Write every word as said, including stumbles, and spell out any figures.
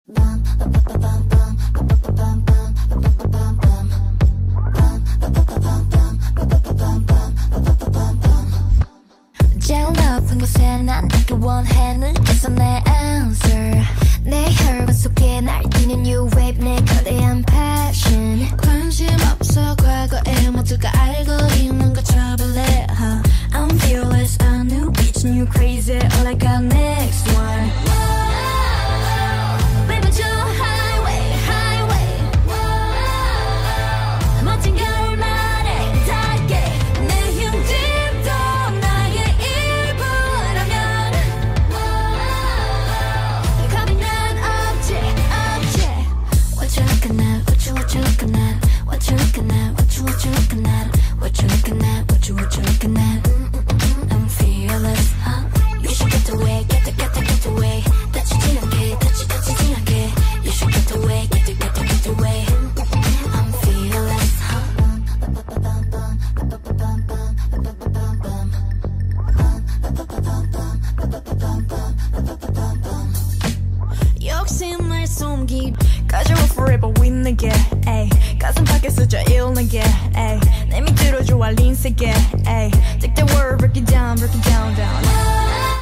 제일 높은 곳에 난 닿길 원해 눈에서 내 answer 내 혈관 속에 날뛰는 new wave 내 거대한 passion 관심 없어 과거에 모두가 알고 있는 거 trouble huh? I'm fearless a new bitch new crazy all I got next one Baby 저 highway highway 멋진 결말에 닿게 내 힘짐도 나의 일부라면 겁이 난 없지 없지 What you looking at what you what you looking at what you looking at what you what you looking at what you looking at what you what you looking at I'm fearless huh? You should get away get the get the get away 다치지 않게 다치 다치지 않게 You should get away get the get the get away I'm fearless huh? 욕심을 숨기 가져와 forever with 내게 가슴 밖에 쓰자 일내게 내 밑으로 좋아 린 세게